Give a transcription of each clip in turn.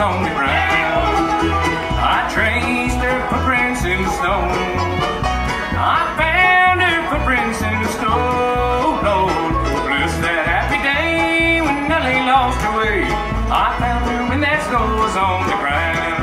on the ground. I traced her footprints in the snow. I found her footprints in the snow, Lord. Bless that happy day when Nellie lost her way. I found her when that snow was on the ground.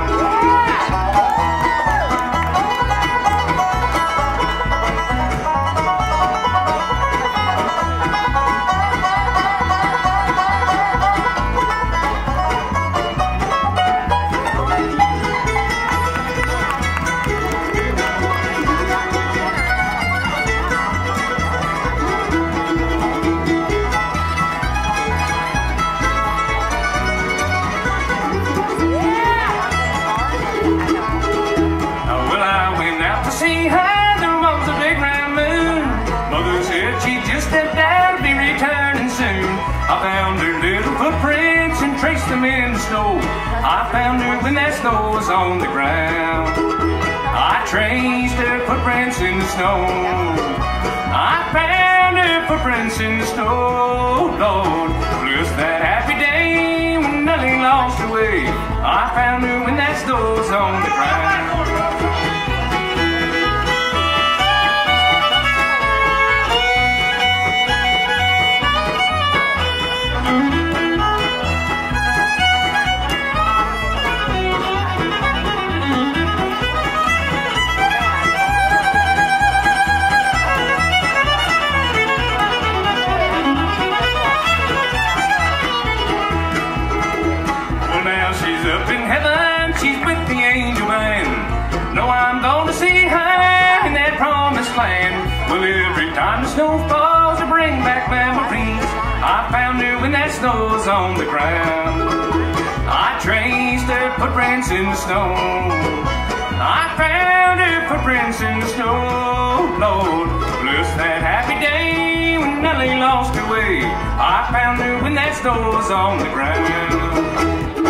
See her, there was a big round moon. Mother said she just stepped out to be returning soon. I found her little footprints and traced them in the snow. I found her when that snow was on the ground. I traced her footprints in the snow. I found her footprints in the snow, Lord. Bless that happy day when Nellie lost her way. I found her when that snow was on the ground. She's up in heaven, she's with the angel man. Know I'm gonna see her in that promised land. Well, every time the snow falls to bring back memories. I found her when that snow was on the ground. I traced her footprints in the snow. I found her footprints in the snow, Lord. Bless that happy day when Nellie lost her way. I found her when that snow was on the ground.